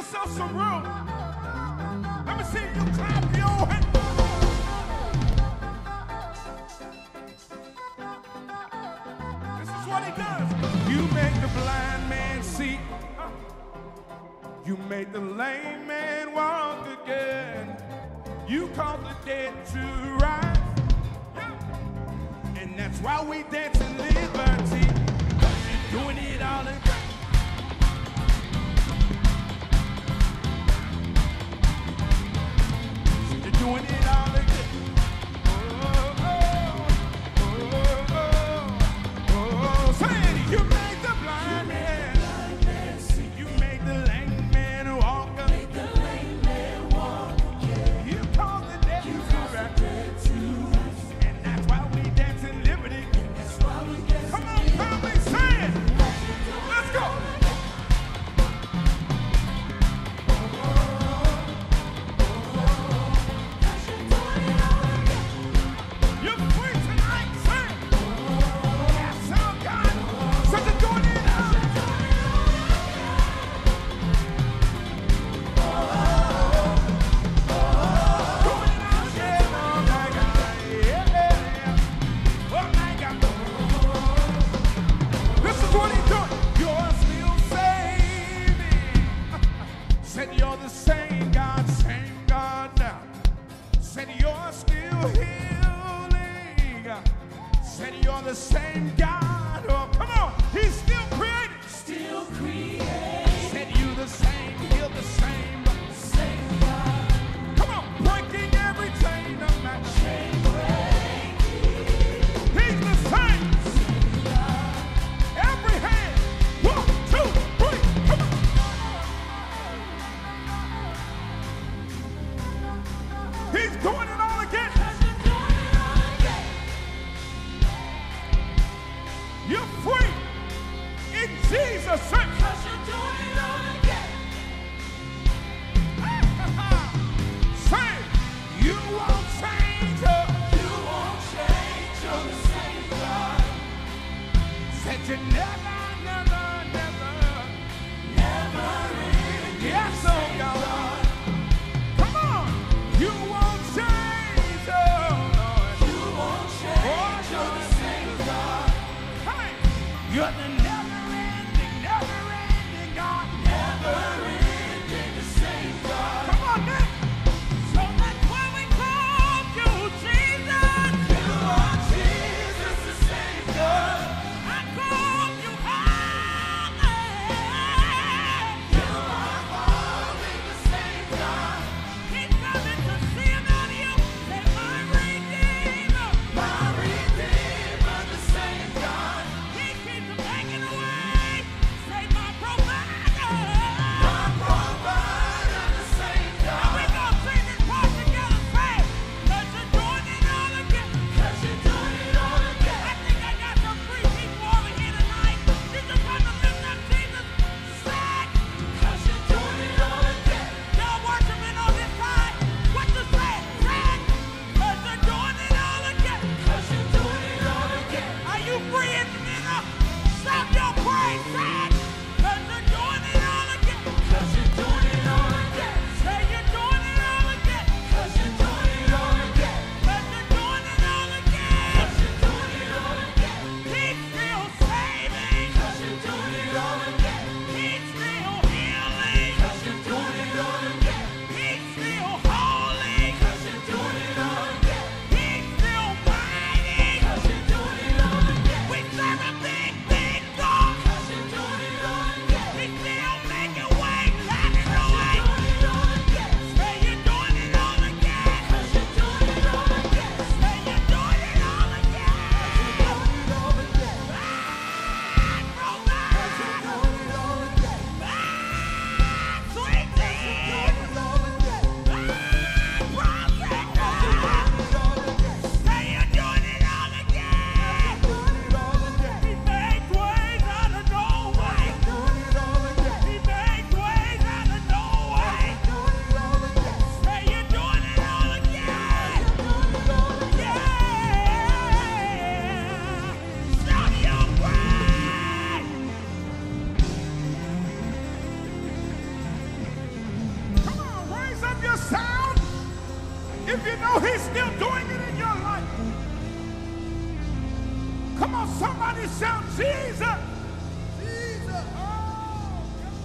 yourself some room. Let me see you clap your hands. This is what he does. You make the blind man see. You make the lame man walk again. You cause the dead to rise. And that's why we dance in liberty. You're doing it all again. You're doing it all again. Oh, oh, oh, oh, oh. Say it. You make the blind man see. You make the lame man walk. Make the lame man walk again. You cause the dead to rise. And that's why we dance in liberty. That's why we dance. Come on, family, say it. Let's go. You're free tonight, say it. Yes, oh God. So you're doing it now. Doing it out again. Oh my God. Yeah. Oh my God. This is what he's doing. You're still saving. Said you're the same God now. Said you're still healing. Said you're the same God. Oh, come on. He's still creating. Still creating. Said you the same, heal the same. Same God. Come on. Breaking every chain of my chain. He's the same. Every hand. 1, 2, 3. Come on. He's doing it all again. You're free in Jesus' name. Say, you won't change. You won't change. You're the same God. Said you never really. Yes, oh God. Come on. You won't change. Oh Lord. You won't change. You're the same God. Hey, you're the never-ending God. Never-ending, the same God. Come on, Nick. So that's why we call you Jesus. You are Jesus, the same God. I call you you know he's still doing it in your life? Come on, somebody shout Jesus. Jesus. Oh,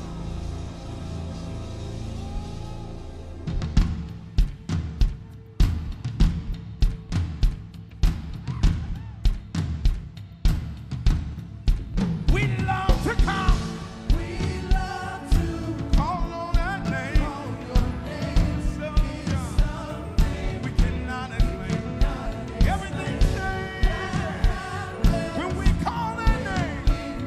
we love to come. We love to call on that name. Call your name. Something we cannot explain. Everything changes when we call that name.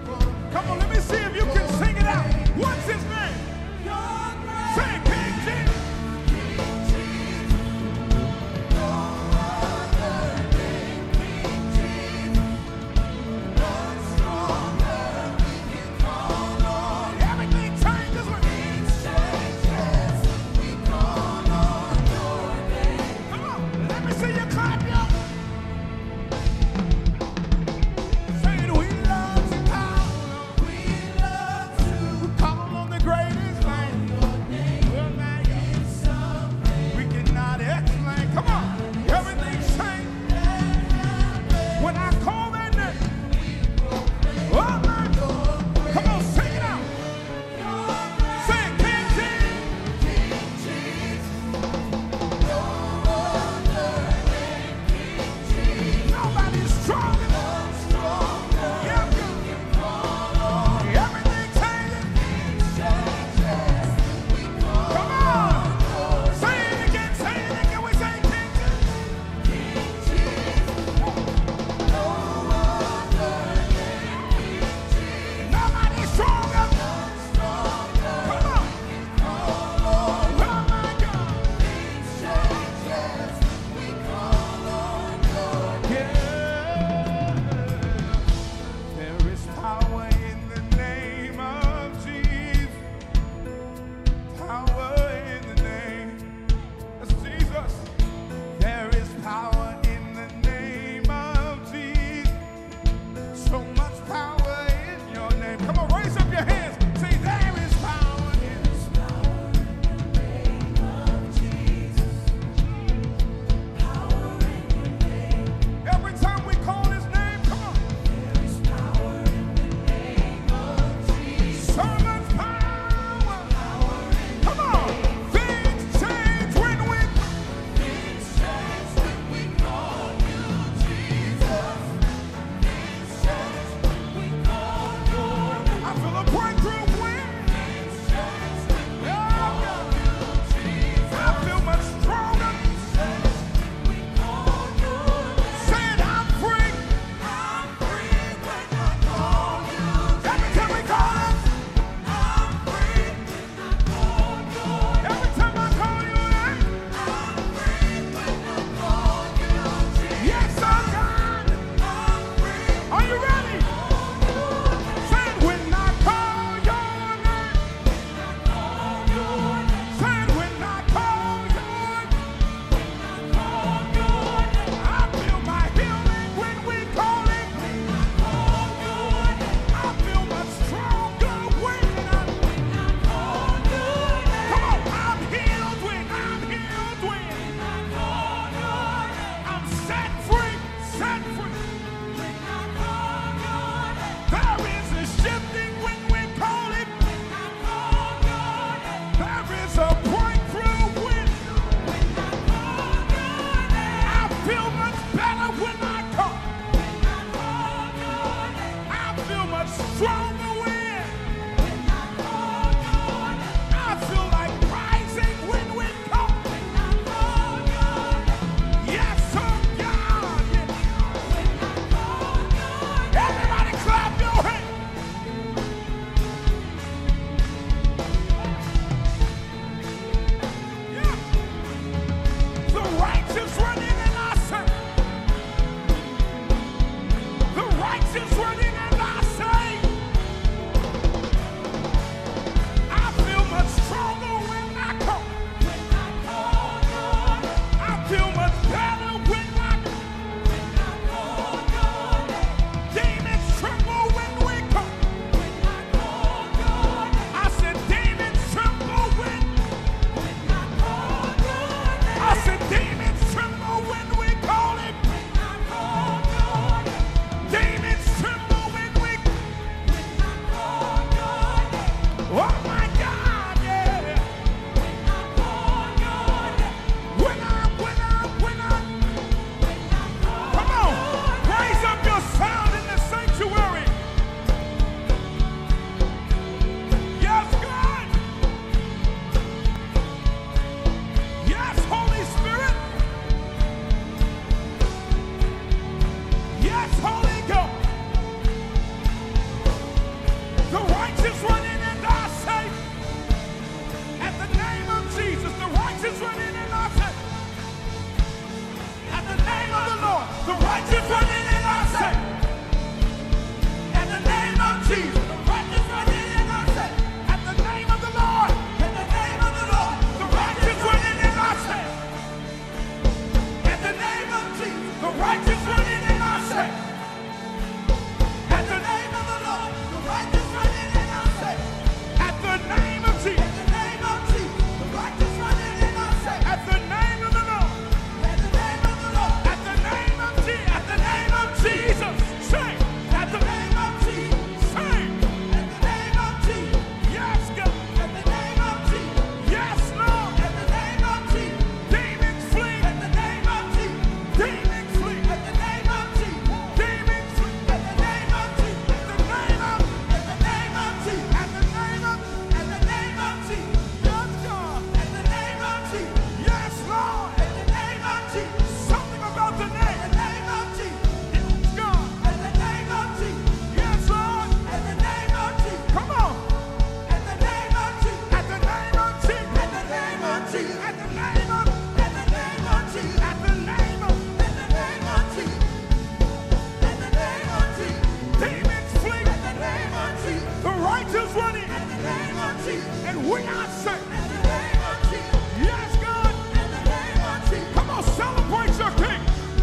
say. At the name of the Lord, the righteous run in and are safe. At the name of Jesus. At the name of Jesus, the righteous run in and are safe. At the name of the Lord. At the name of the Lord. At the name of Jesus. At the name of Jesus. Say. At the name of Jesus. Say. At the name of Jesus. Yes, God. At the name of Jesus. Yes, Lord. At the name of Jesus. Demons flee. At the name of Jesus. Demons flee. At the name of Jesus. Demons flee. At the name of Jesus. At the name of. At the name of Jesus. At the name of. At the name of Jesus. Yes, God. At the name of Jesus. Yes, Lord. At the name of Jesus. Something about the name. At the name of Jesus. Yes, God. At the name of Jesus. Yes, Lord. At the name of Jesus. Come on. At the name of Jesus. At the name of Jesus. At the name of Jesus. At the name of. At the name of Jesus. At the name of. At the name of Jesus. At the name of Jesus. Demons flee. At the name of Jesus. The righteous running. At the name of Jesus. And we are safe. At the name of Jesus. Yes, God. At the name of Jesus. Come on, celebrate your King.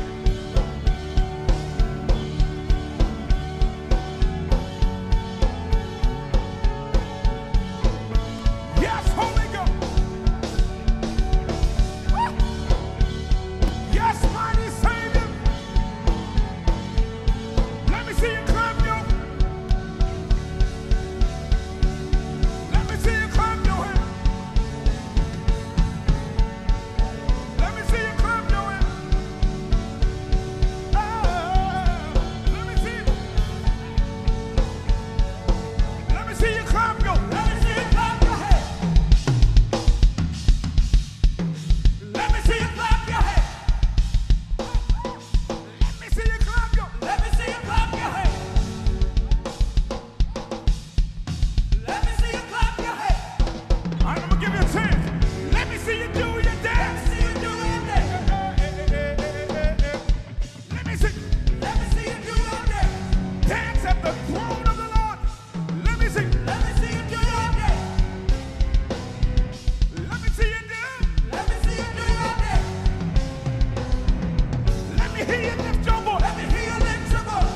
Yes, Holy Ghost. Woo. Yes, mighty Savior. Let me see you clap your. Let me see you clap your hands. Let me see you clap your hands. Let me see. Let me see you clap your. Let me see you clap your hands. Let me see you clap your hands. Let me see you clap your. Let me see you clap your hands. Let me see you clap your hands. All right, I'm gonna give you a chance. Let me see you do your dance. Let me see you do your dance. Let me see. Let me see you do your dance. Dance at the throne of the Lord. Let me see. Let me see you do your dance. Let me see you do. Let me see you do your dance. Let me hear you lift your voice. Let me hear you lift your voice.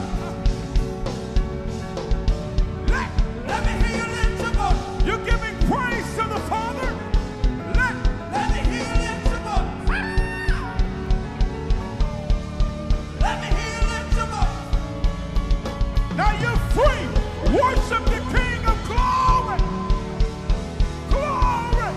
Let me hear you lift your voice. You're giving praise to the Father. Let me hear you lift your voice. Let me hear you lift your voice. Now you're free. Worship the King of glory. Glory.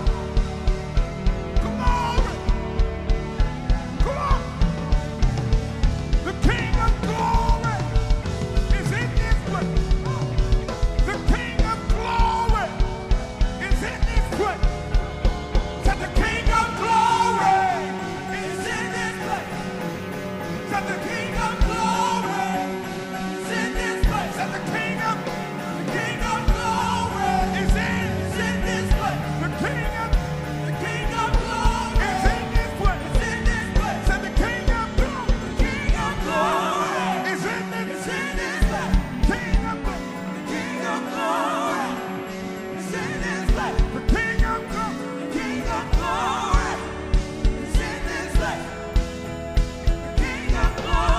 Glory. Glory. The King of glory is in this place. The King of glory is in this place. Said the King of glory is in this place. Said the King of glory is in this place. Said the King of glory is in this place. The King of glory is in this place. Is in this place. Said the King of glory. The King of glory is in this place. King of glory. The King of glory is in this place. The King of glory. The King of glory is in this place. The King of glory.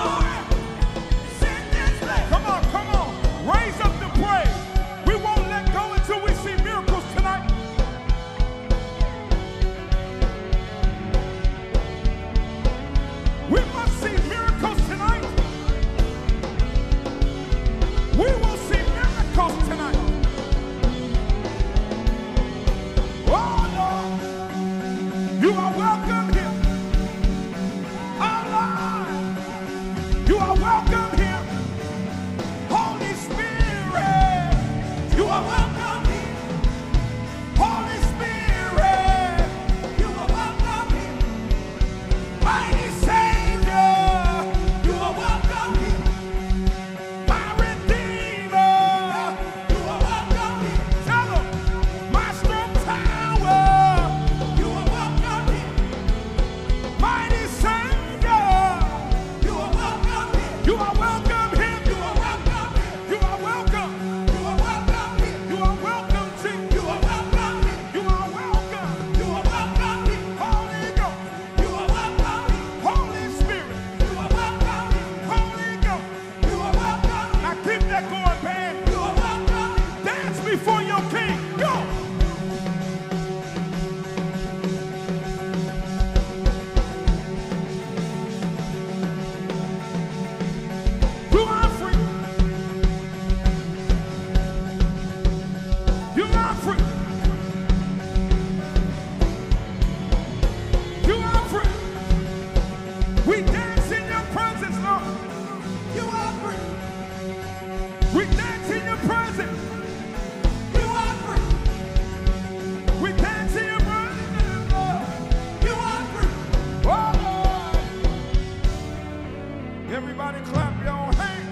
Everybody clap your hands.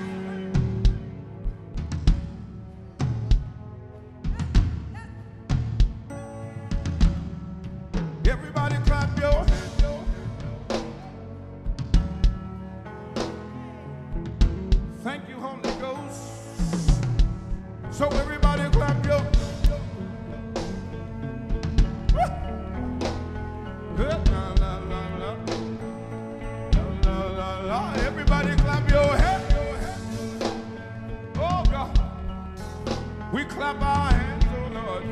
Everybody clap your hands. Thank you, Holy Ghost. So everybody clap your hands. Everybody clap your hands. Oh God. We clap our hands, oh Lord.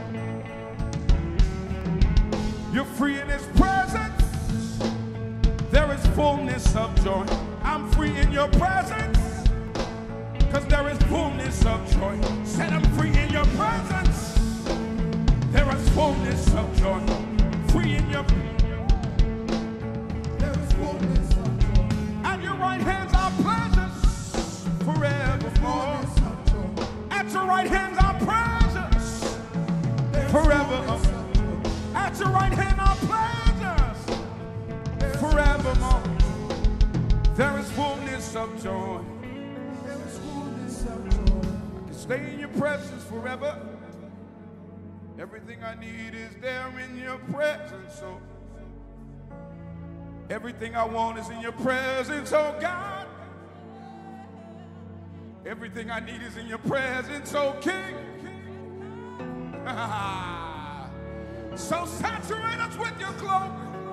You're free in His presence. There is fullness of joy. I'm free in your presence, because there is fullness of joy. Said I'm free in your presence. There is fullness of joy. Free in your presence. There is fullness of joy. At your right hands are pleasures forevermore. At your right hands are pleasures forevermore. At your right hand are pleasures forevermore. There is fullness of joy. There is fullness of joy. I can stay in your presence forever. Everything I need is there in your presence. So everything I want is in your presence, oh God. Everything I need is in your presence, oh King. So saturate us with your glory.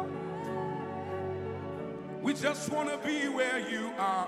We just want to be where you are.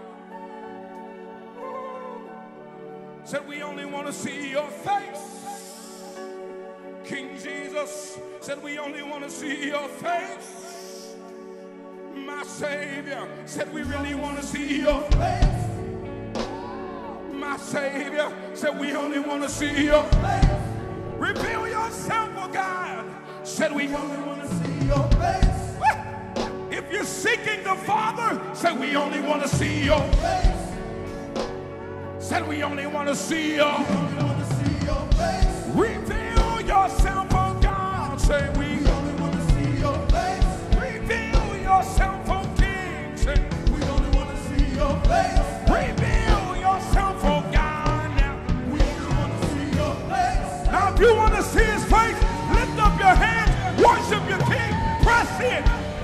Said we only want to see your face. King Jesus said we only want to see your face. My Savior said we really want to see your face. My Savior said we only want to see your face. Reveal yourself, oh God. Said we only want to see your face. If you're seeking the Father, said we only want to see your face. Said we only want to see your face. Reveal yourself, oh God. Say we only want to see your face. Reveal yourself, oh King. Say we only want to see your face. Reveal yourself, oh God. Now we only want to see your face. Now if you want to see His face, lift up your hands, worship your King, press in.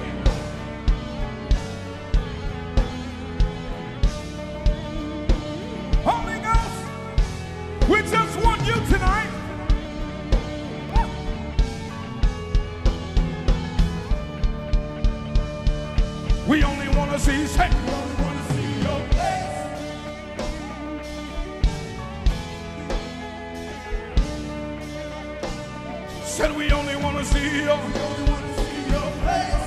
Holy Ghost, we just want you tonight. We only want to see His face. We only want to see your face. Said we only want to see your face.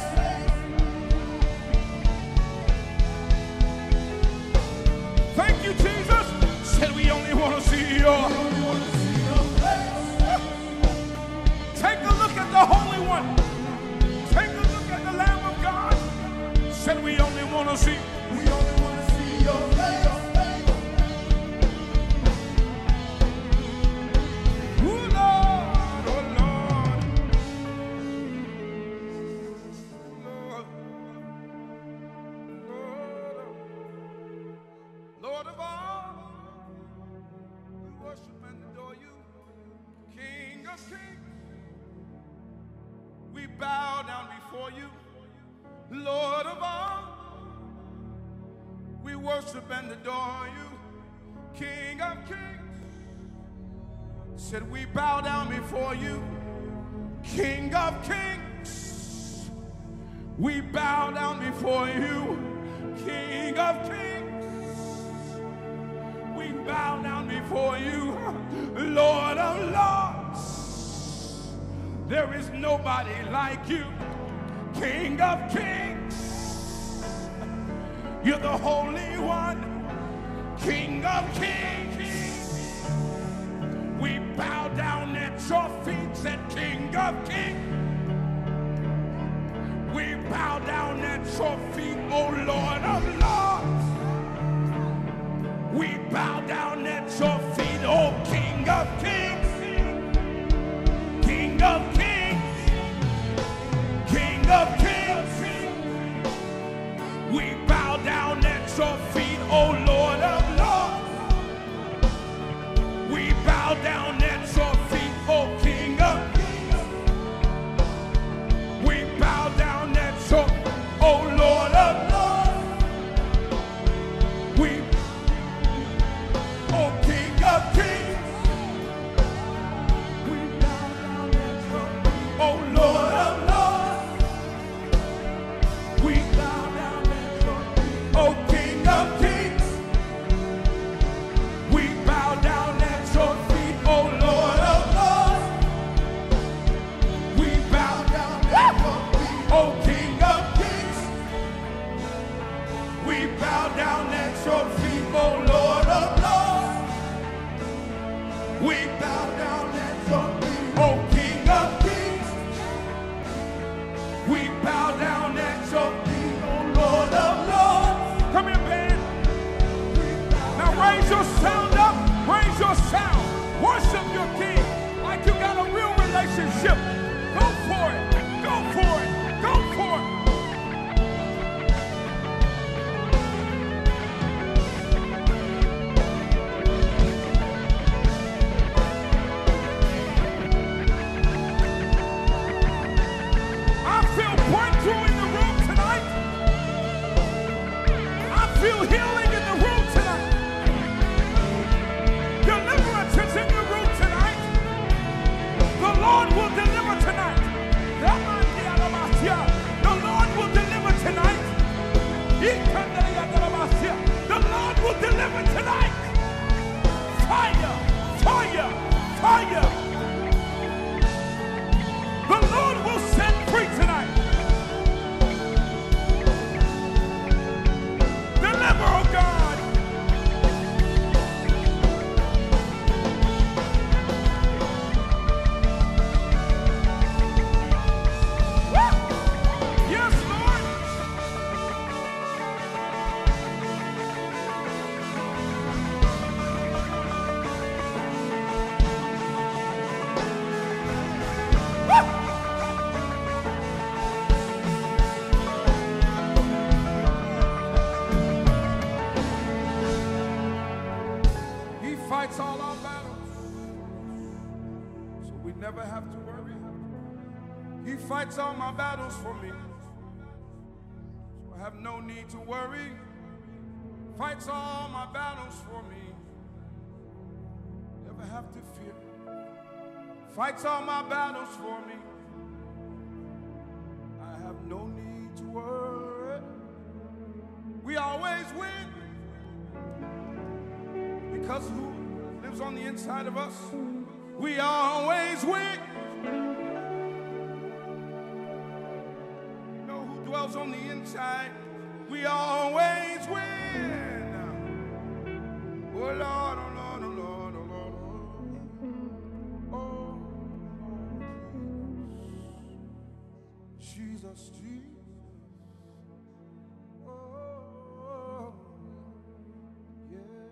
Thank you, Jesus. Said we only want to see your face. Take a look at the Holy One. Take a look at the Lamb of God. Said we only want to see. We only want to see your face. Oh Lord, oh Lord, Lord of all, we worship and adore you, King of kings. We bow down before you, Lord of all. We worship and adore you, King of kings. Said we bow down before you, King of kings. We bow down before you, King of kings. We bow down before you, Lord of lords. There is nobody like you, King of kings. You're the Holy One, King of kings. We bow down at your feet, said King of kings. We bow down at your feet, O Lord of lords. We bow down at your feet, O King of kings. King of kings. King of kings. We bow down at at your feet, O Lord of Lords. We bow down at your feet, O King of Kings. We bow down at your, O Lord of Lords. We, O King of Kings. We bow down at your feet, O Lord of Lords. We bow down at your feet, O King of Kings. We bow down at your feet, O Lord of Lords. We bow down at your feet, O King of Kings. We bow down at your feet, O Lord of Lords. We bow down at your feet, O King of Kings. We bow down at your feet, O Lord of Lords. Come here, band. Now raise your sound up. Raise your sound. Worship your King like you got a real relationship. Go for it. Go for it. Go for it. I feel breakthrough in the room tonight. I feel healing in the room tonight. Deliverance is in the room tonight. The Lord will deliver tonight. The Lord will deliver tonight. The Lord will deliver tonight. Fire, fire, fire. The Lord will set free tonight. Deliver, oh God. Woo! Yes, Lord. He fights all our battles, so we never have to worry. He fights all my battles for me, so I have no need to worry. Fights all my battles for me, never have to fear. Fights all my battles for me, I have no need to worry. We always win because who lives on the inside of us? We always win. You know who dwells on the inside? We always win. Oh Lord, oh Lord, oh Lord, oh Lord, oh Lord. Oh Jesus, Jesus. Oh yeah.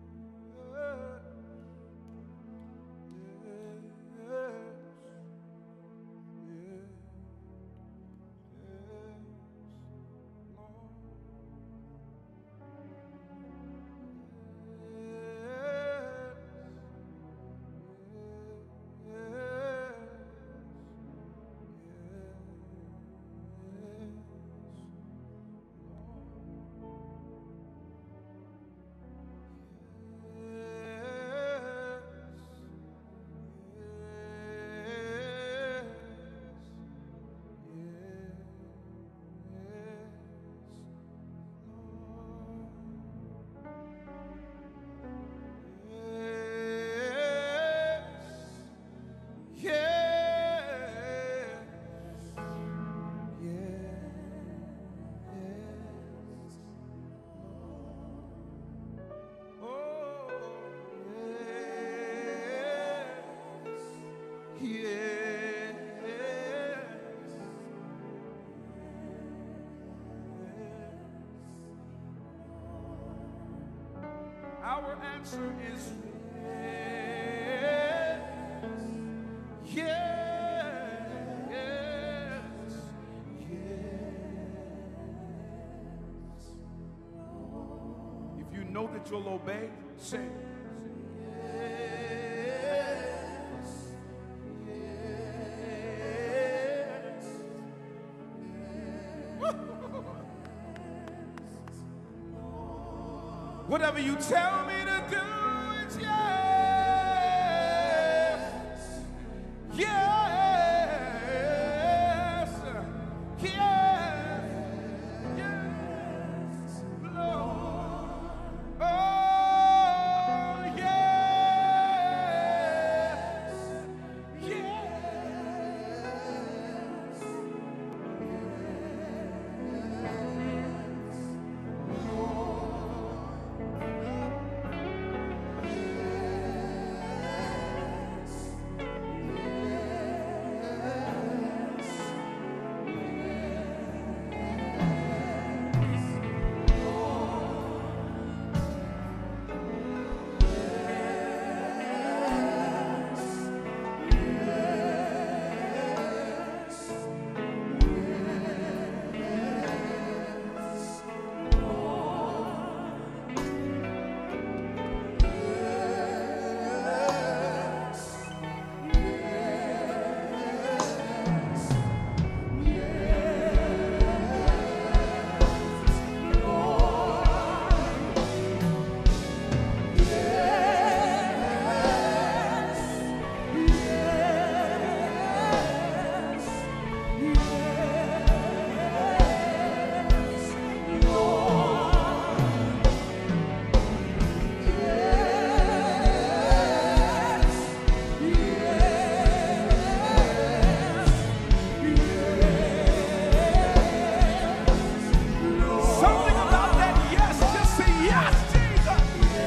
Our answer is yes, yes, yes, know that you'll obey, say, whatever you tell me to do, it's yes. Yes. Yes. Yes. Lord. Oh, yes. Yes. Something about that yes, just say yes, Jesus.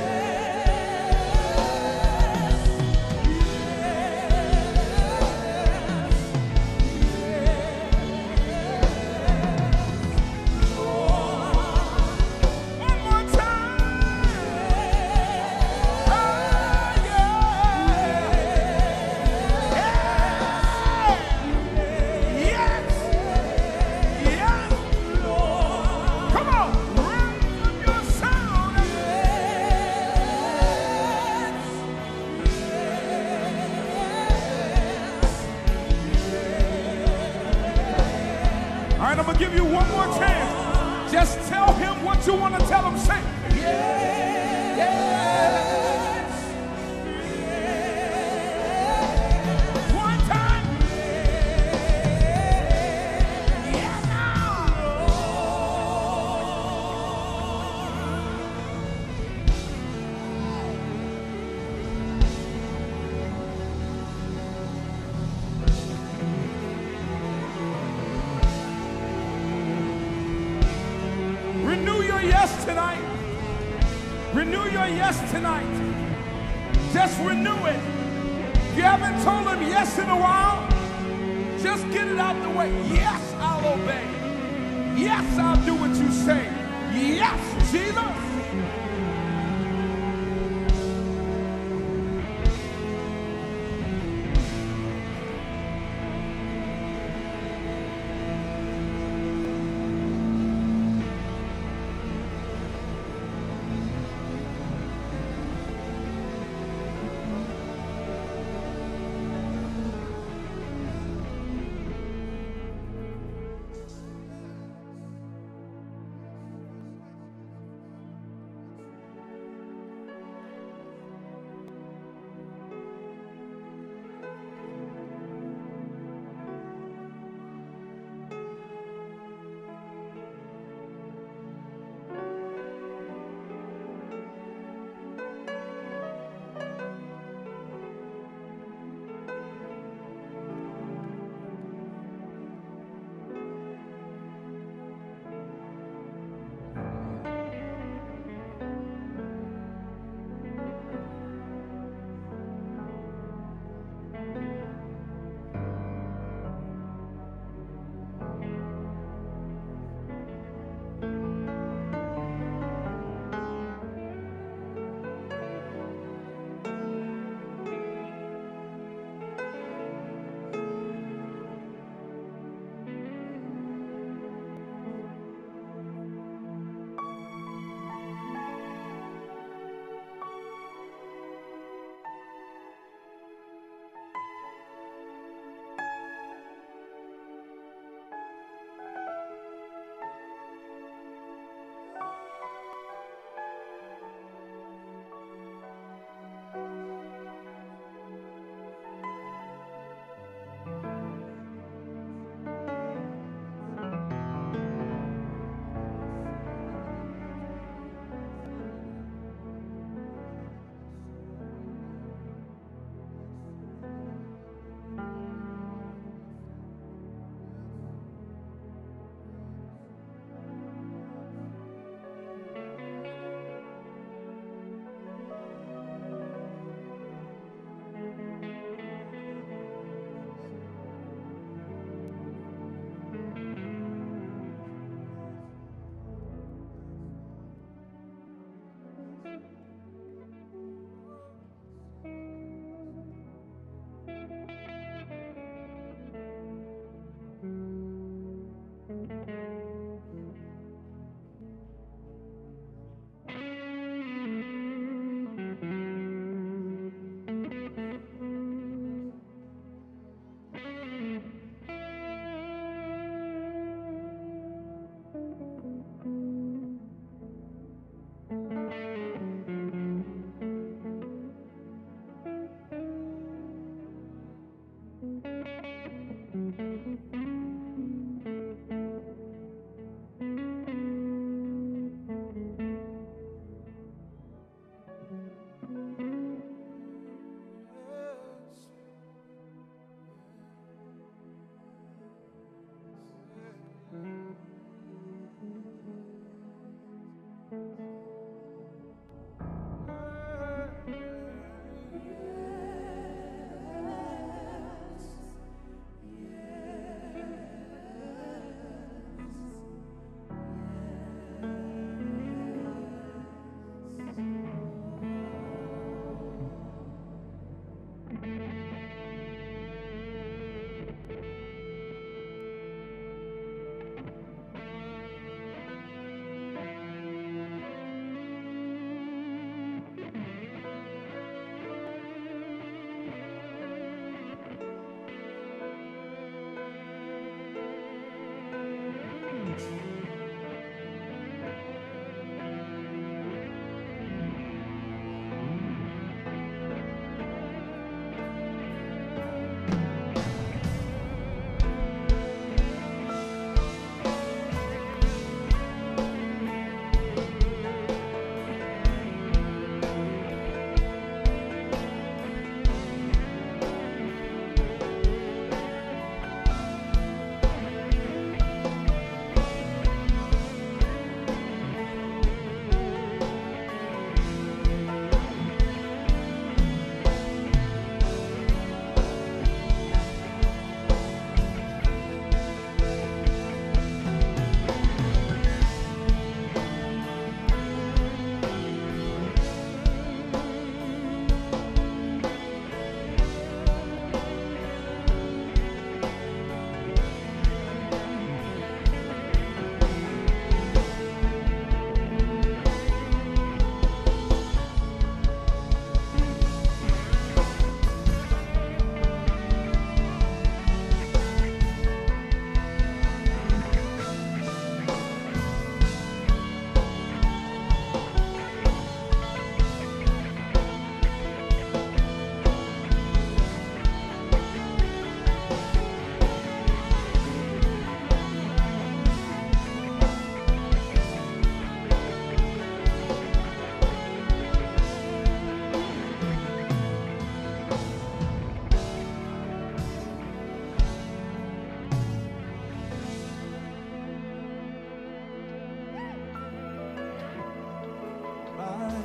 One more time. Oh, yeah. Yes. Yes. Come on, raise up your sound. All right, I'm gonna give you one more chance. Just tell him what you want to tell him. Say, yes, yes. One time. Yeah, now. Renew your yes tonight. Renew your yes tonight. Just renew it. If you haven't told him yes in a while, just get it out the way. Yes, I'll obey. Yes, I'll do what you say. Yes, Jesus.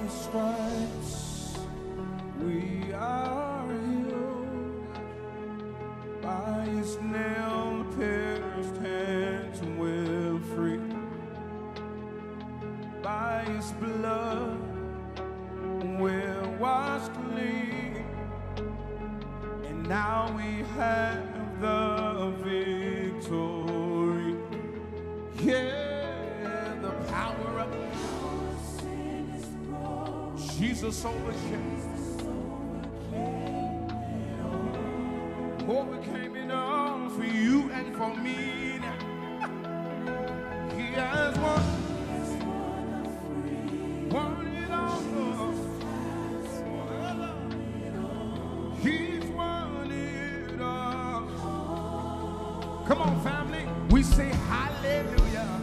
stripes we are healed. By his nail-pierced hands we're free. By his blood we're washed clean. And now we have the victory. Yeah, the power of sin is broken. Jesus overcame. Overcame it all for you and for me now. He has won it all. He's won it all. Come on, family. We say hallelujah.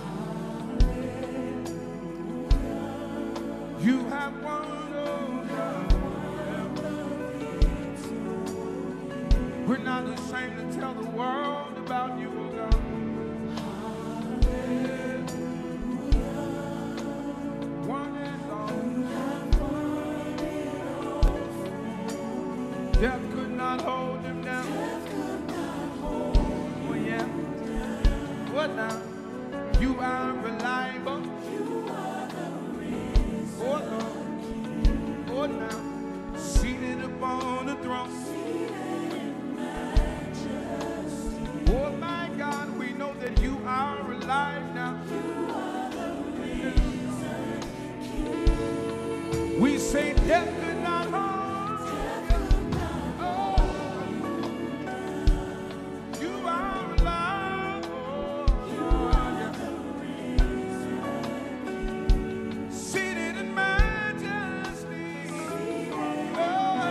You have won. We're not ashamed to tell the world about you, oh God. One and all. Death could not hold him down. Oh yeah. What now? You are reliable. Oh Lord. Oh now. Seated upon the throne. Oh my God, we know that you are alive now. We say death could not hold. Oh, you are alive. Oh, seated in majesty. Oh,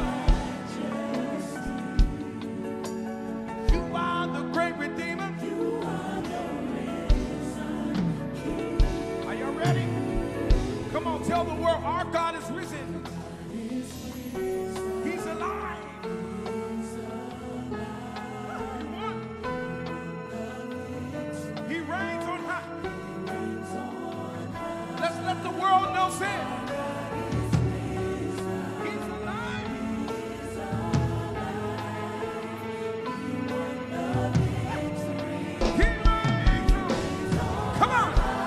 you are the great Redeemer. Are you ready? Come on, tell the world our God is risen. He's alive. He reigns on high. Let's let the world know, sin. He's alive. He reigns. Come on.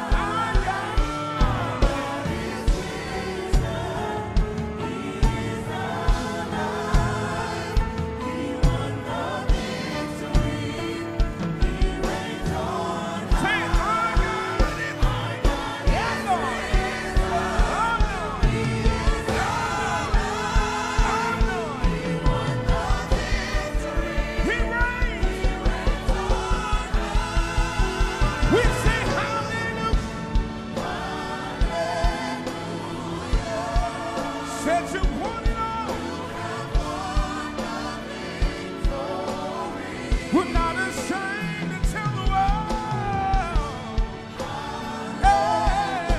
We're not ashamed to tell the world. Hey.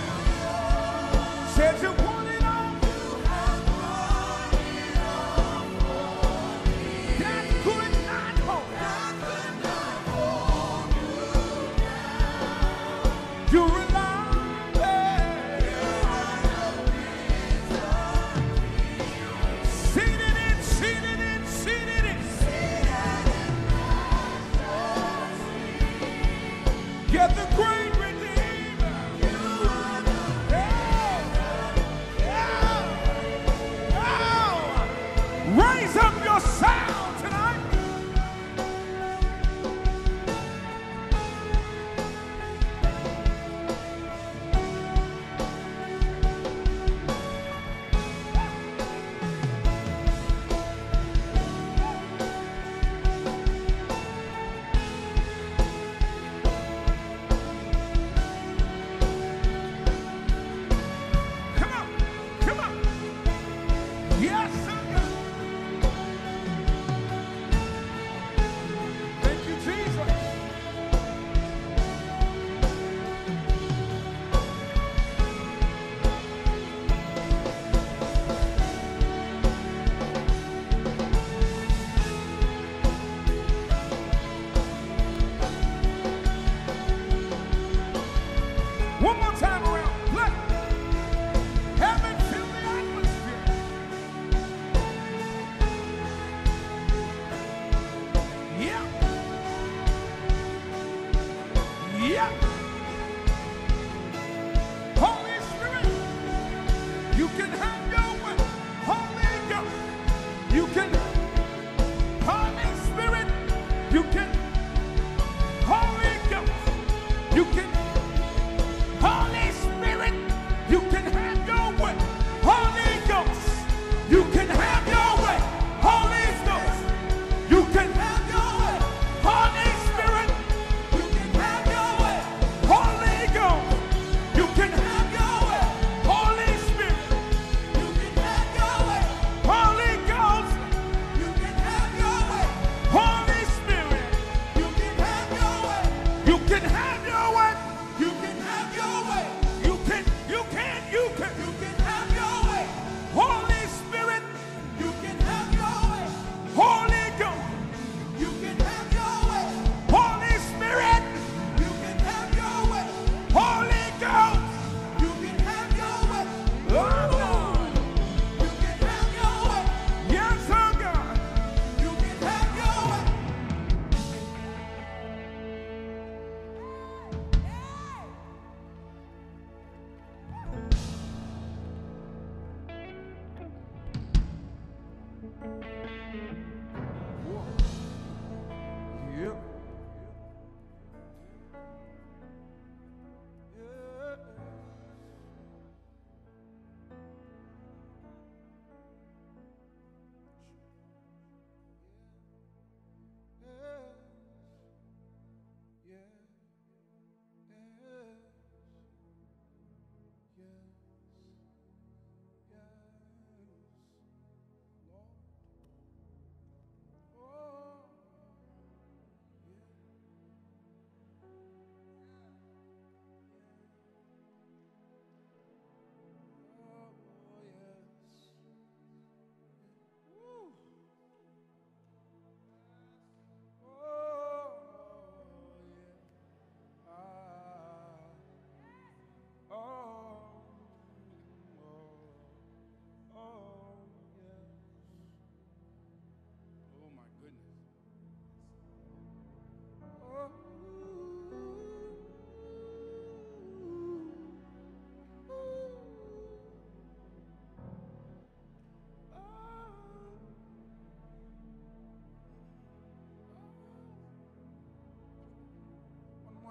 Said you want it all. That could not hold. You're alive.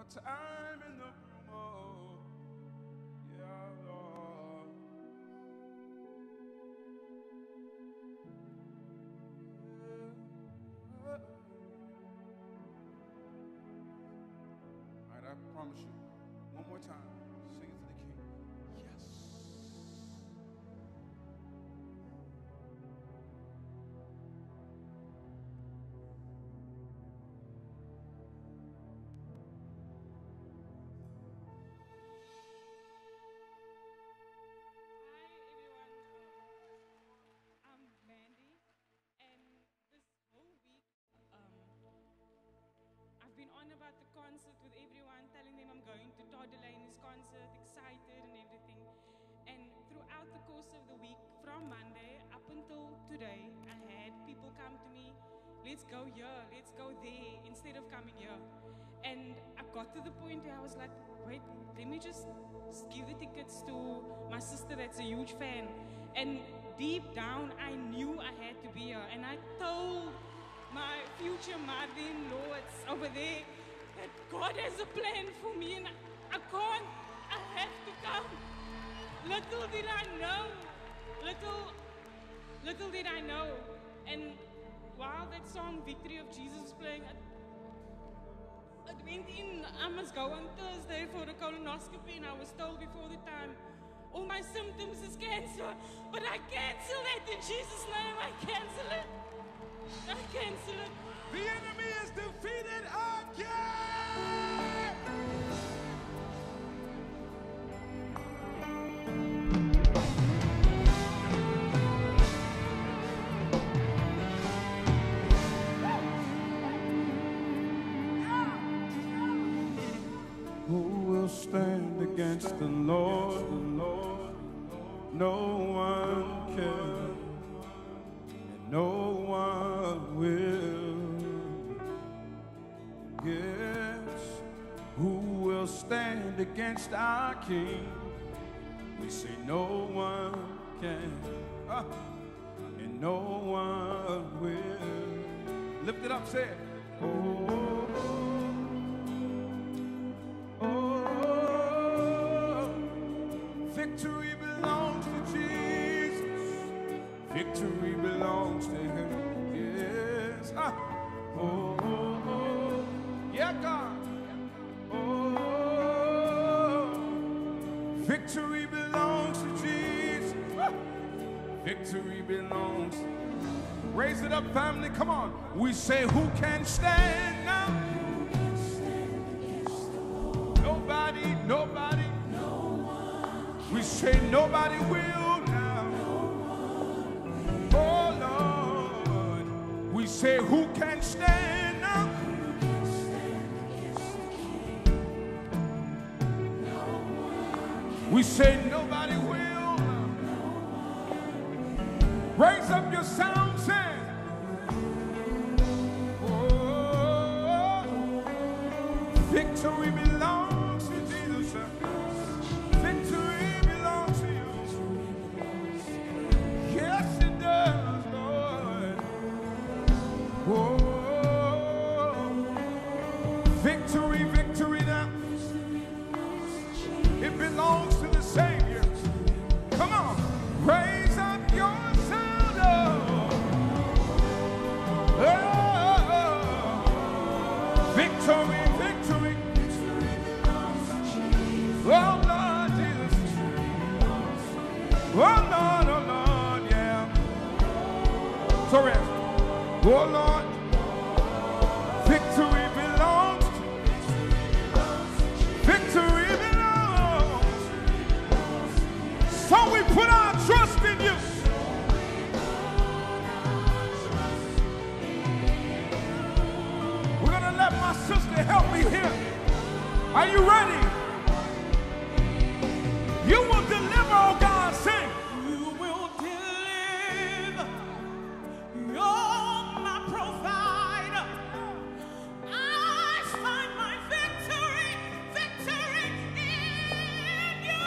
time in the room, oh, yeah, Lord. All right, I promise you, one more time, sing it to the King. Yes. Been on about the concert with everyone, telling them I'm going to Todd Delaney's concert, excited and everything. And throughout the course of the week, from Monday up until today, I had people come to me, let's go here, let's go there, instead of coming here. And I got to the point where I was like, wait, let me just give the tickets to my sister that's a huge fan. And deep down, I knew I had to be here. And I told my future mother-in-law over there that God has a plan for me and I have to come. Little did I know. And while that song Victory of Jesus was playing, it went in, I must go on Thursday for a colonoscopy, and I was told before the time, all my symptoms is cancer, but I cancel that in Jesus' name. I cancel it. The enemy is defeated again. Who will stand against the Lord? No one can. No one will. Yes, who will stand against our King? We say no one can, and no one will. Lift it up, say it. Oh, oh, victory belongs to Jesus. Victory belongs to Him. Yes. Oh, oh, oh. Yeah, God. Oh, victory belongs to Jesus. Victory belongs. Raise it up, family. Come on. We say, who can stand now? Nobody, nobody. We say, nobody will now. Oh, Lord. We say, who can stand now? We say nobody will. Raise up your sound, say. Oh, victory belongs to Jesus. Victory belongs to you. Yes, it does, Lord. Oh, victory, victory now. It belongs to the Savior. Come on, raise up your sound. Oh, victory, victory. Oh Lord Jesus. Oh Lord, yeah. Sorry. Oh Lord, victory belongs. Victory belongs. So we put our trust in you. We're gonna let my sister help me here. Are you ready? You will deliver, oh God, sing. You will deliver. You're my provider. I find my victory, victory in you.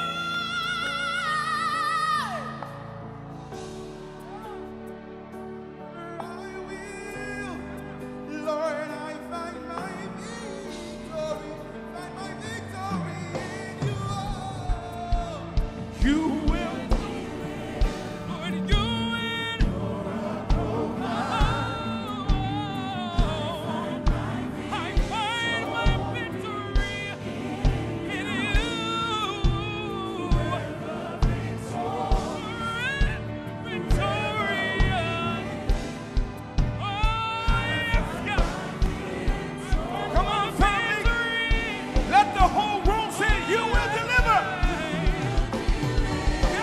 I will, Lord, I find my victory, find You will. Lord, you will. I find my victory in you. Come on, family. Let the whole room say, you will deliver.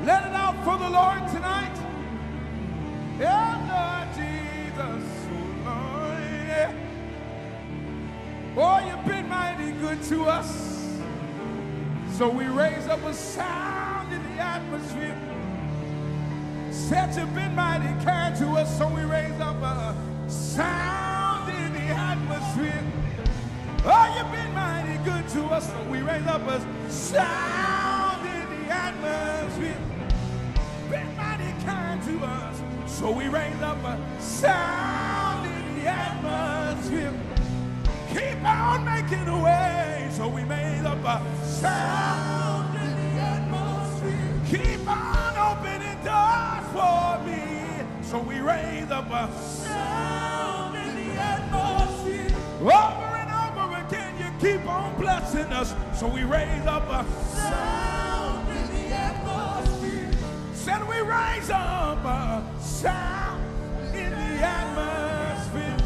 Let it out for the Lord tonight. Yeah, Lord Jesus, oh Lord, yeah. Oh, you've been mighty good to us. So we raise up a sound in the atmosphere. Said you've been mighty kind to us, so we raise up a sound in the atmosphere. Oh, you've been mighty good to us, so we raise up a sound in the atmosphere. Been mighty kind to us, so we raise up a sound in the atmosphere. Keep on making a way, so we made up a sound in the atmosphere. Keep on opening doors for me, so we raise up a sound in the atmosphere. Over and over again, you keep on blessing us, so we raise up a sound in the atmosphere. Said we raise up a sound in the atmosphere.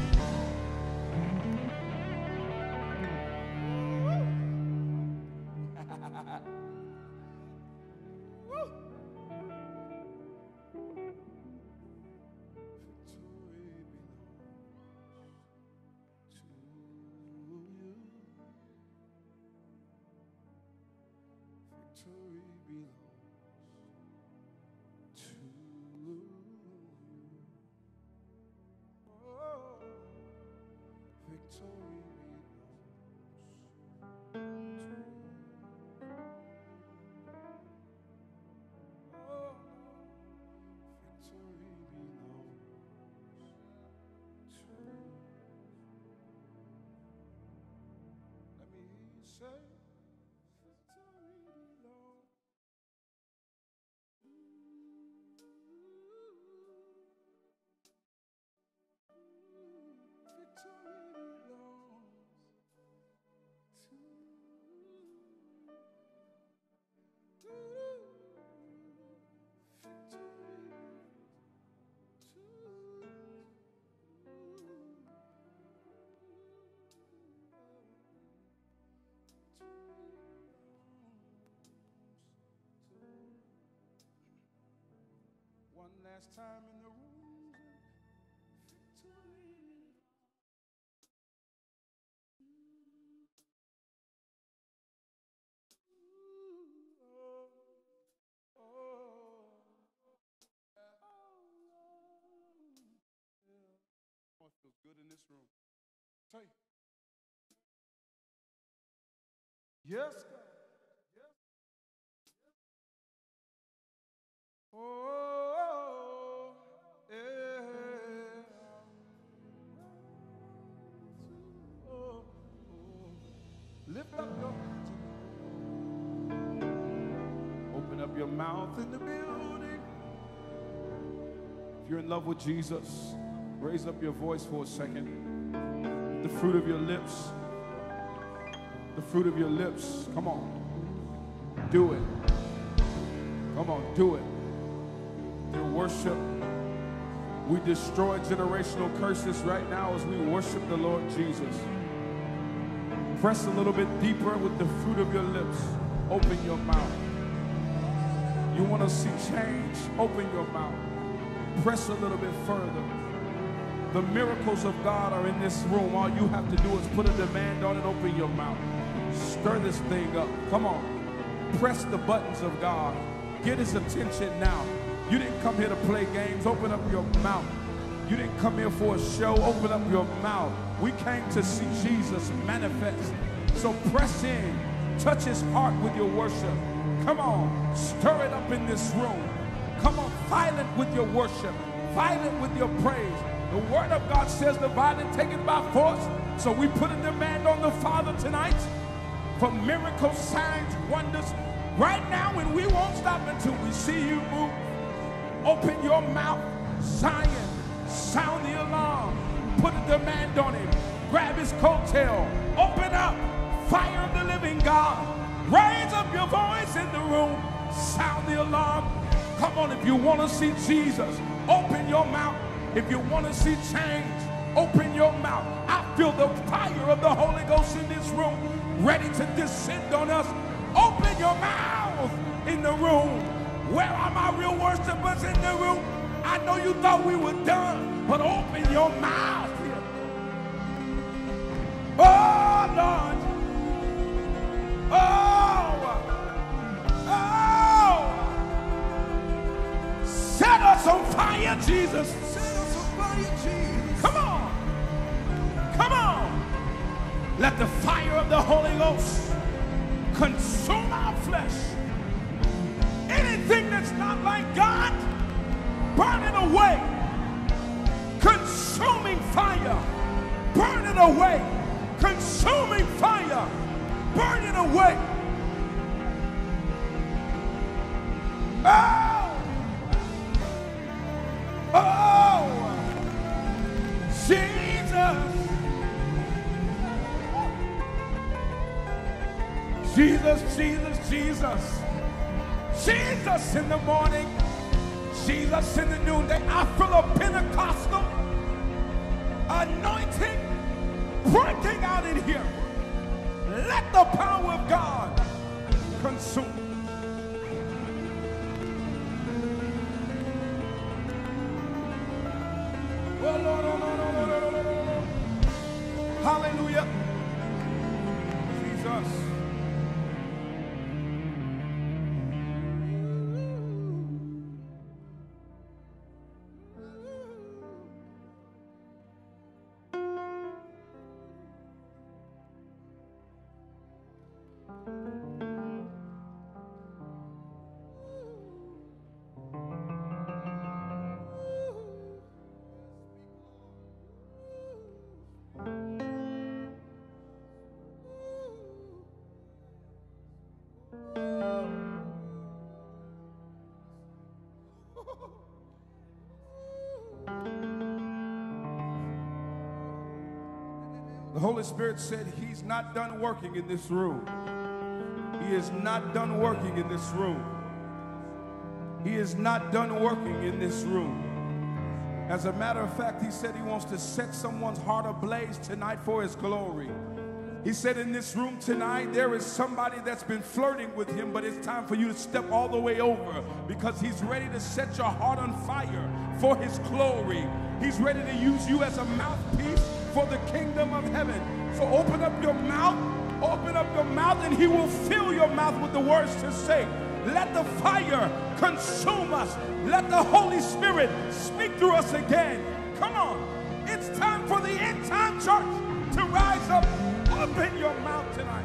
One last time in the room. Oh, it feels good in this room. Tell you. Yes, God. Oh, yeah. Oh, lift up your hands. Open up your mouth in the building. If you're in love with Jesus, raise up your voice for a second. The fruit of your lips. The fruit of your lips. Come on. Do it. Come on, do it. Through worship, we destroy generational curses right now as we worship the Lord Jesus. Press a little bit deeper with the fruit of your lips. Open your mouth. You want to see change? Open your mouth. Press a little bit further. The miracles of God are in this room. All you have to do is put a demand on it. Open your mouth. Stir this thing up. Come on. Press the buttons of God. Get his attention now. You didn't come here to play games. Open up your mouth. You didn't come here for a show. Open up your mouth. We came to see Jesus manifest. So press in. Touch his heart with your worship. Come on. Stir it up in this room. Come on. Violent with your worship. Violent with your praise. The word of God says the violent take it by force. So we put a demand on the Father tonight for miracles, signs, wonders. Right now, and we won't stop until we see you move. Open your mouth, Zion, sound the alarm, put a demand on him, grab his coattail, open up, fire of the living God, raise up your voice in the room, sound the alarm. Come on, if you want to see Jesus, open your mouth. If you want to see change, open your mouth. I feel the fire of the Holy Ghost in this room, ready to descend on us. Open your mouth in the room. Where are my real worshipers in the room? I know you thought we were done, but open your mouth here. Oh, Lord. Oh. Oh. Set us on fire, Jesus. Set us on fire, Jesus. Come on. Come on. Let the fire of the Holy Ghost consume our flesh. Anything that's not like God, burn it away. Consuming fire, burn it away. Consuming fire, burn it away. Oh! Oh! Jesus! Jesus, Jesus, Jesus. Jesus in the morning, Jesus in the noonday. I feel a Pentecostal anointing breaking out in here. Let the power of God consume. Oh, Lord, oh, Lord, oh, Lord, oh, Lord, oh, Lord. Hallelujah. Jesus. The Holy Spirit said he's not done working in this room. He is not done working in this room. He is not done working in this room. As a matter of fact, he said he wants to set someone's heart ablaze tonight for his glory. He said in this room tonight, there is somebody that's been flirting with him, but it's time for you to step all the way over because he's ready to set your heart on fire for his glory. He's ready to use you as a mouthpiece for the kingdom of heaven. So open up your mouth, and he will fill your mouth with the words to say. Let the fire consume us. Let the Holy Spirit speak through us again. Come on. It's time for the end time church to rise up. Open your mouth tonight.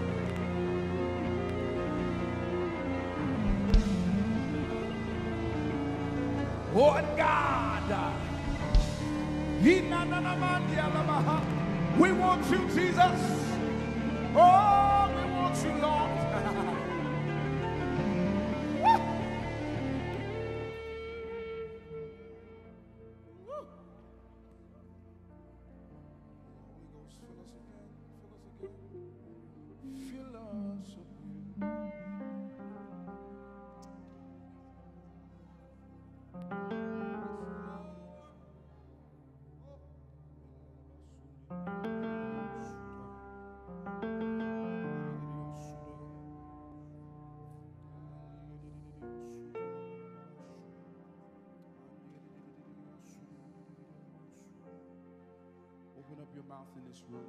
Oh God. We want you, Jesus. Oh, we want you, Lord. Open up your mouth in this room.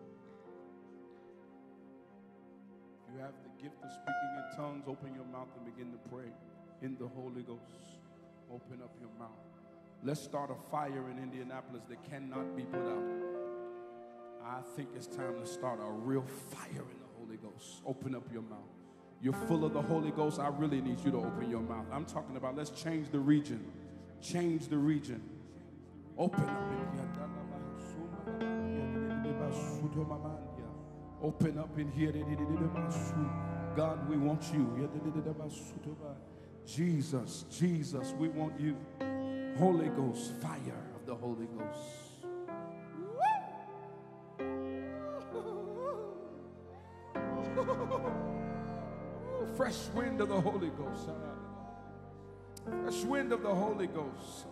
If you have the gift of speaking in tongues, open your mouth and begin to pray in the Holy Ghost. Open up your mouth. Let's start a fire in Indianapolis that cannot be put out. I think it's time to start a real fire in the Holy Ghost. Open up your mouth. You're full of the Holy Ghost. I really need you to open your mouth. I'm talking about let's change the region. Change the region. Open up. Open up in here. God, we want you. Jesus, Jesus, we want you. Holy Ghost, fire of the Holy Ghost. Fresh wind of the Holy Ghost. Fresh wind of the Holy Ghost.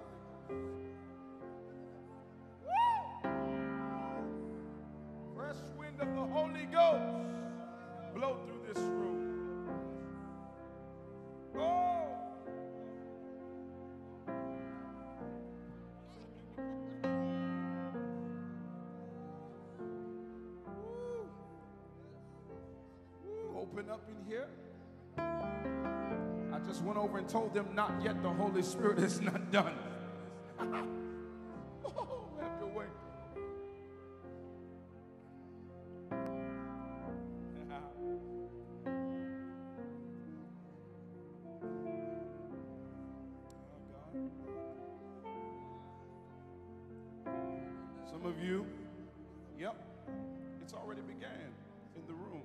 Fresh wind of the Holy Ghost. Blow through this room. Oh. moving up in here. I just went over and told them, not yet, the Holy Spirit is not done. Oh, have your way. Some of you, yep, it's already began in the room.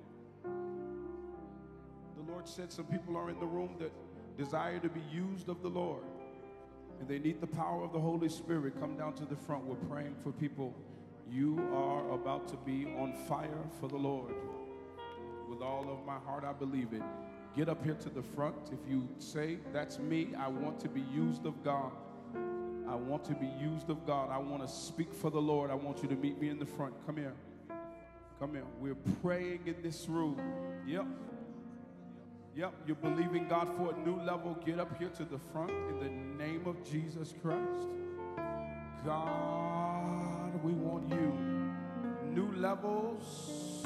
The Lord said some people are in the room that desire to be used of the Lord, and they need the power of the Holy Spirit. Come down to the front. We're praying for people. You are about to be on fire for the Lord. With all of my heart, I believe it. Get up here to the front. If you say, that's me, I want to be used of God. I want to be used of God. I want to speak for the Lord. I want you to meet me in the front. Come here. Come here. We're praying in this room. Yep. Yep. You're believing God for a new level. Get up here to the front in the name of Jesus Christ. God, we want you. New levels.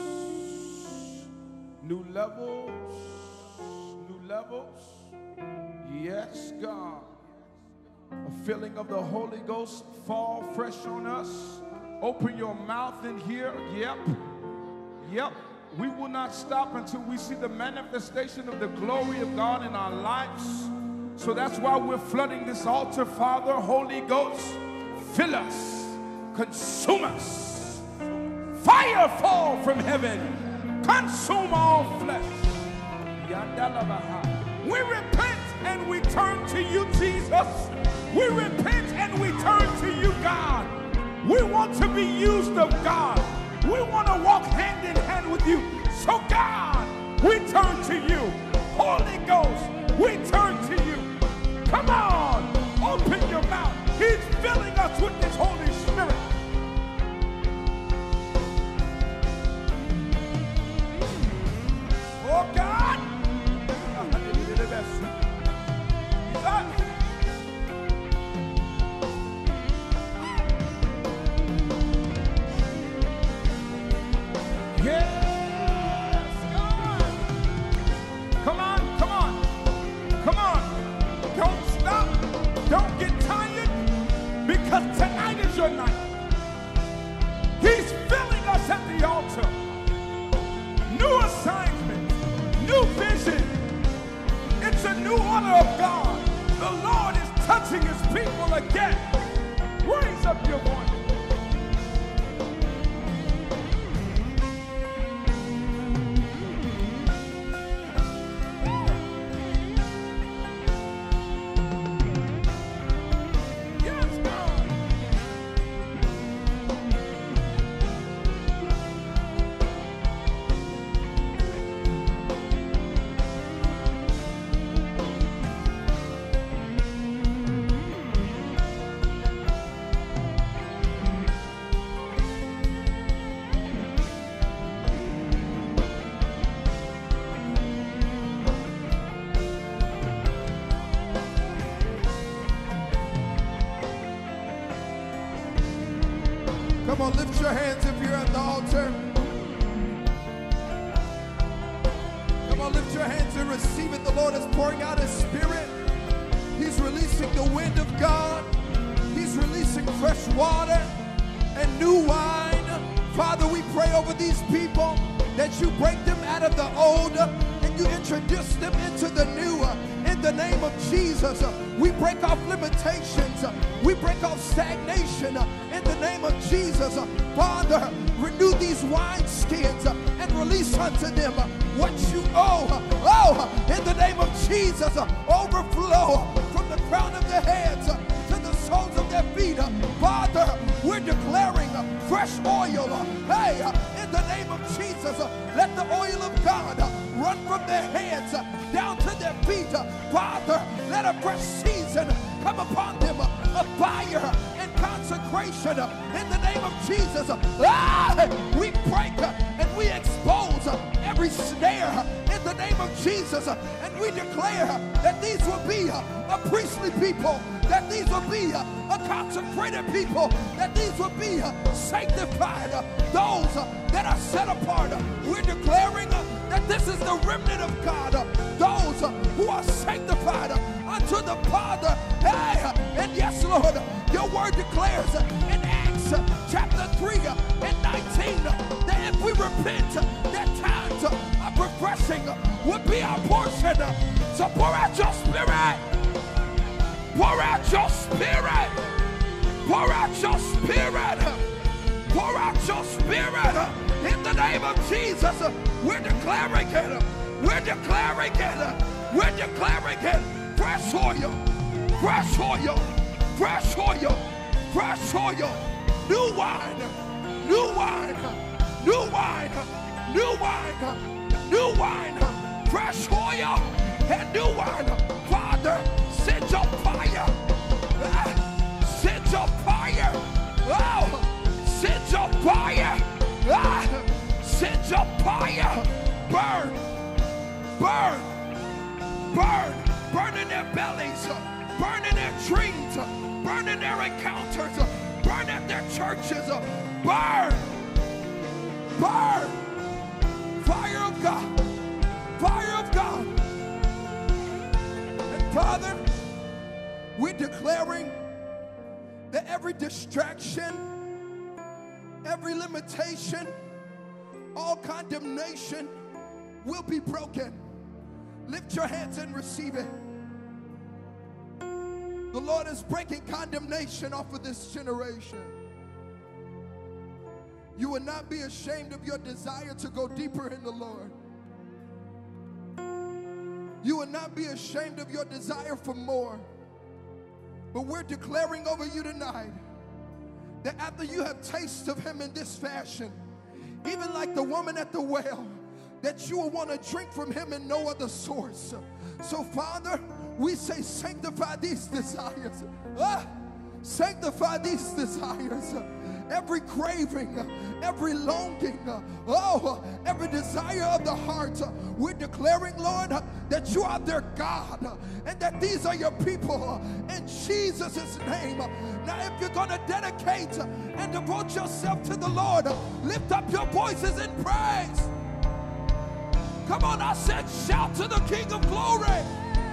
New levels. New levels. Yes, God. A filling of the Holy Ghost fall fresh on us. Open your mouth in here. Yep. Yep. We will not stop until we see the manifestation of the glory of God in our lives. So that's why we're flooding this altar, Father. Holy Ghost, fill us, consume us. Fire fall from heaven, consume all flesh. We repent and we turn to you, Jesus. We repent and we turn to you, God. We want to be used of God. We want to walk hand in hand with you. So God, we turn to you. Holy Ghost, we turn to you. Come on, open your mouth. He's filling us with his Holy Spirit. Oh God. Yes, God. Come on, come on, come on. Don't stop. Don't get tired, because tonight is your night. He's filling us at the altar. New assignment, new vision. It's a new order of God. The Lord is touching his people again. Raise up your voice. Come on, lift your hands if you're at the altar. Come on, lift your hands and receive it. The Lord is pouring out his Spirit. He's releasing the wind of God. He's releasing fresh water and new wine. Father, we pray over these people that you break them out of the old and you introduce them into the new. In the name of Jesus, we break off limitations. We break off stagnation. In the name of Jesus, Father, renew these wineskins and release unto them what you owe. Oh, in the name of Jesus, overflow from the crown of their heads to the soles of their feet. Father, we're declaring fresh oil. Hey, in the name of Jesus, let the oil of God run from their heads down to their feet. Father, let a fresh season come upon them, a fire and consecration in the name of Jesus. We break and we expose every snare in the name of Jesus, and we declare that these will be a priestly people, that these will be a consecrated people, that these will be sanctified, those that are set apart. We're declaring that this is the remnant of God, those who are sanctified unto the Father. Hey, and yes, Lord, your word declares in Acts chapter 3 and 19 that if we repent, that times of refreshing would be our portion. So pour out your spirit. Pour out your spirit. Pour out your spirit. Pour out your spirit. In the name of Jesus, we're declaring it. We're declaring it. We're declaring it. Fresh oil. Fresh oil. Fresh oil. Fresh oil. New wine. New wine. New wine. New wine. New wine. Fresh oil and new wine. Father, send your fire. Send your fire. Oh, send your fire. Send your fire. Burn. Burn. Burn. Burn in their bellies. Burn in their dreams. Burn in their encounters. Burn at their churches. Burn. Burn. Fire of God. Fire of God. And Father, we're declaring that every distraction, every limitation, all condemnation will be broken. Lift your hands and receive it. The Lord is breaking condemnation off of this generation. You will not be ashamed of your desire to go deeper in the Lord. You will not be ashamed of your desire for more. But we're declaring over you tonight that after you have tasted of him in this fashion, even like the woman at the well, that you will want to drink from him in no other source. So Father, we say sanctify these desires. Sanctify these desires. Every craving, every longing, every desire of the heart. We're declaring, Lord, that you are their God and that these are your people in Jesus' name. Now, if you're going to dedicate and devote yourself to the Lord, lift up your voices in praise. Come on, I said, shout to the King of Glory.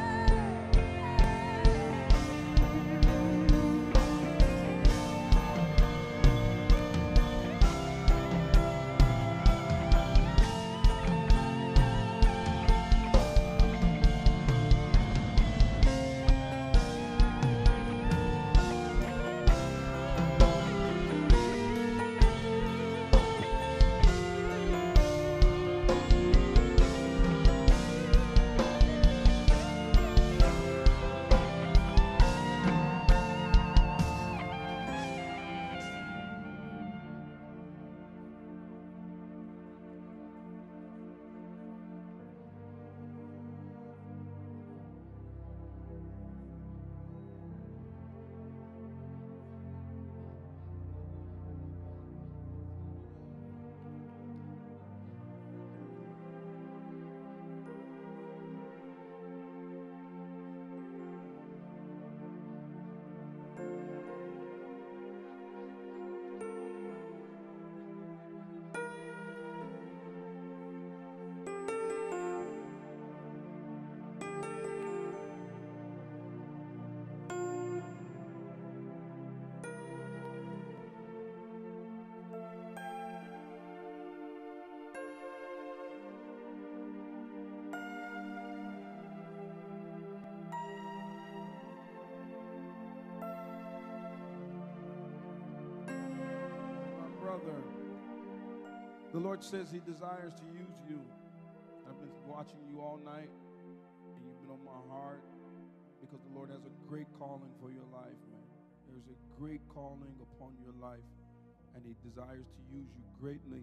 The Lord says he desires to use you. I've been watching you all night, and you've been on my heart because the Lord has a great calling for your life, man. There's a great calling upon your life, and he desires to use you greatly.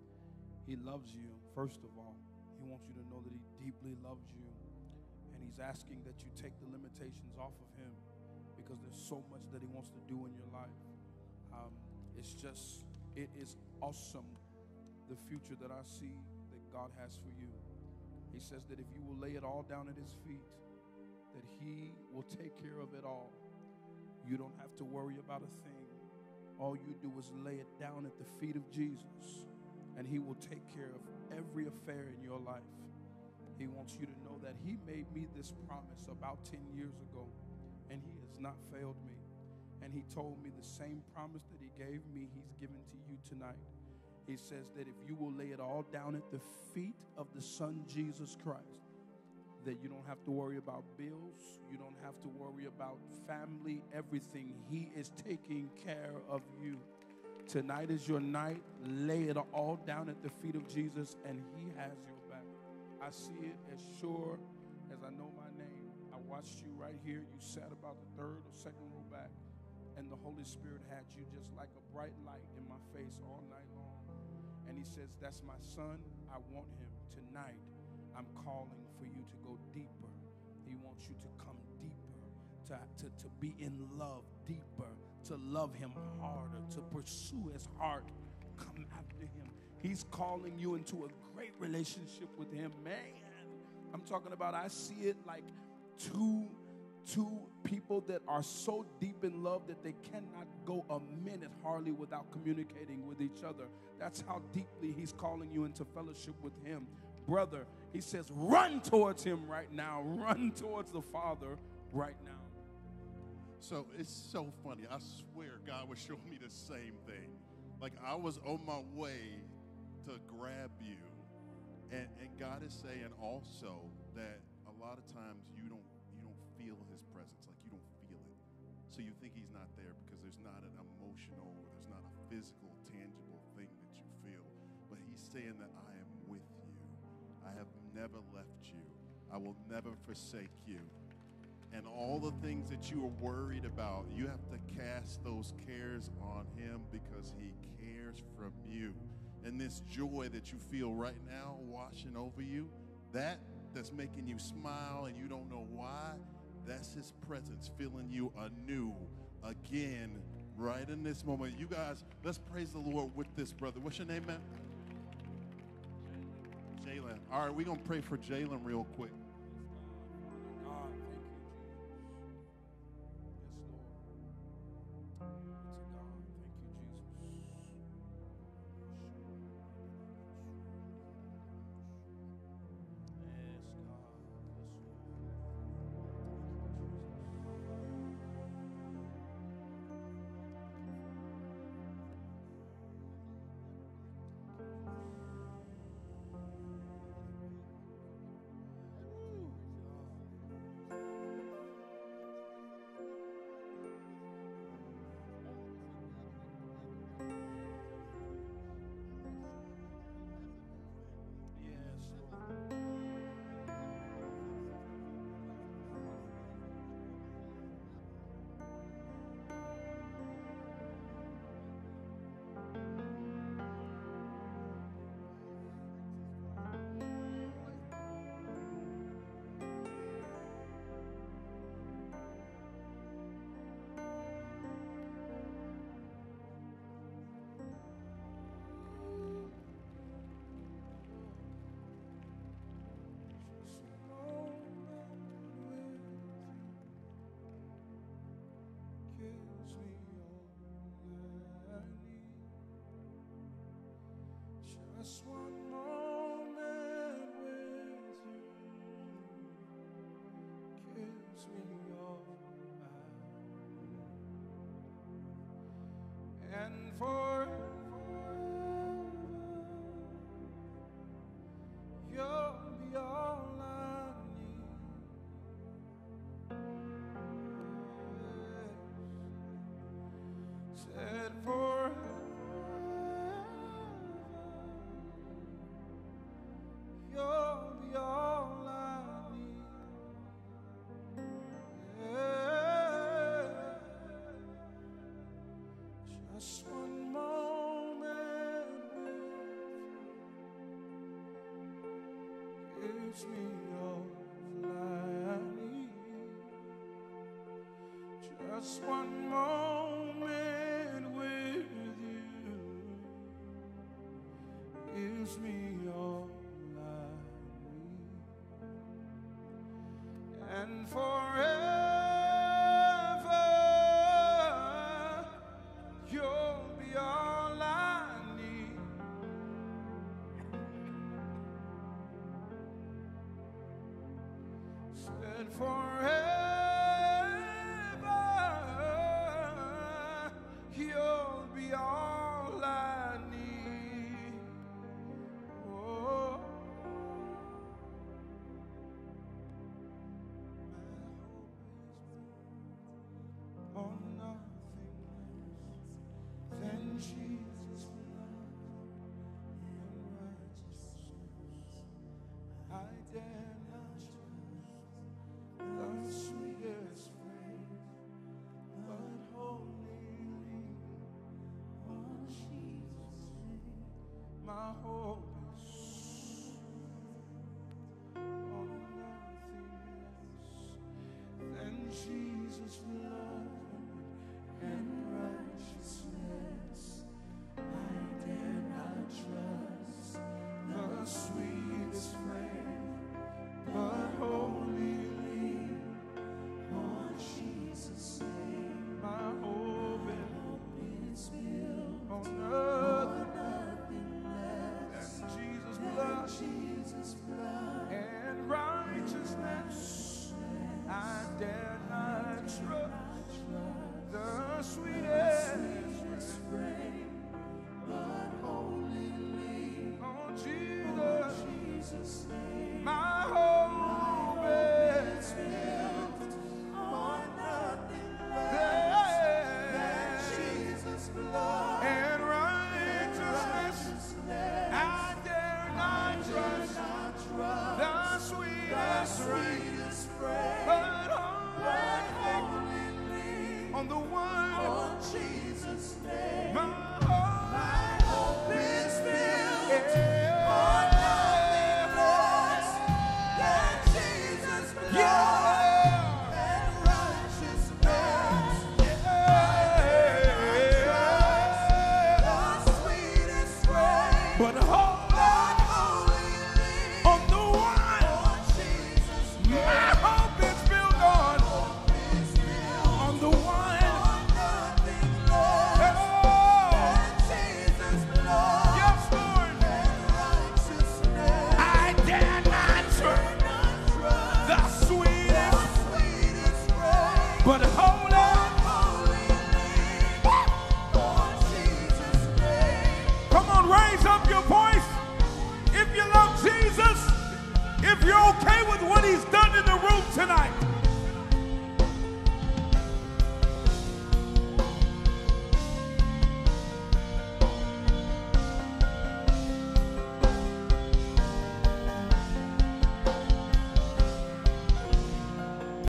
He loves you, first of all. He wants you to know that he deeply loves you, and he's asking that you take the limitations off of him because there's so much that he wants to do in your life. It is awesome, the future that I see that God has for you. He says that if you will lay it all down at his feet, that he will take care of it all. You don't have to worry about a thing. All you do is lay it down at the feet of Jesus, and he will take care of every affair in your life. He wants you to know that he made me this promise about 10 years ago, and he has not failed me. And he told me the same promise that he gave me, he's given to you tonight. He says that if you will lay it all down at the feet of the Son, Jesus Christ, that you don't have to worry about bills, you don't have to worry about family, everything. He is taking care of you. Tonight is your night. Lay it all down at the feet of Jesus, and he has your back. I see it as sure as I know my name. I watched you right here. You sat about the third or second row back, and the Holy Spirit had you just like a bright light in my face all night long. And he says, that's my son. I want him tonight. I'm calling for you to go deeper. He wants you to come deeper, to be in love deeper, to love him harder, to pursue his heart. Come after him. He's calling you into a great relationship with him. Man, I'm talking about, I see it like two people that are so deep in love that they cannot go a minute hardly without communicating with each other. That's how deeply he's calling you into fellowship with him. Brother, he says, run towards him right now. Run towards the Father right now. So it's so funny. I swear God was showing me the same thing. Like I was on my way to grab you. And God is saying also that a lot of times you don't feel his presence. Like you don't feel it. So you think he's not there because there's not an emotional, there's not a physical, tangible thing that you feel. But he's saying that I am with you. I have never left you. I will never forsake you. And all the things that you are worried about, you have to cast those cares on him because he cares from you. And this joy that you feel right now washing over you, that's making you smile and you don't know why, that's his presence filling you anew again right in this moment. You guys, let's praise the Lord with this brother. What's your name, man? Jalen. All right, we're going to pray for Jalen real quick. God, thank you, Jesus. Yes, Lord. To God, thank you, Jesus. Yes, God. Yes, Lord. Just one moment with you gives me all I need. And forever you'll be all I need. Said forever you'll be all I need. Yeah. Just one moment with you gives me all I need. Just one moment with you gives me all and forever you'll be all I need. Said forever you'll be all I need. Oh, my hope is on nothing less than Jesus' blood and righteousness. I dare not trust the sweetest frame, but wholly lean on Jesus' name. My hope is on nothing less than Jesus' blood and righteousness. I dare not trust the sweetest frame, but wholly lean on Jesus' name. My hope is built on nothing less than Jesus' blood and righteousness. I dare not trust the sweetest frame, but wholly lean on Jesus' name. My hope is built on nothing less than Jesus' blood and righteousness. I dare not trust the sweetest frame, but wholly lean on the one on Jesus' name. My hope is built on nothing less than Jesus' blood and righteousness. The sweetest frame, but wholly lean on the one on Jesus' name. My hope is built on the one. But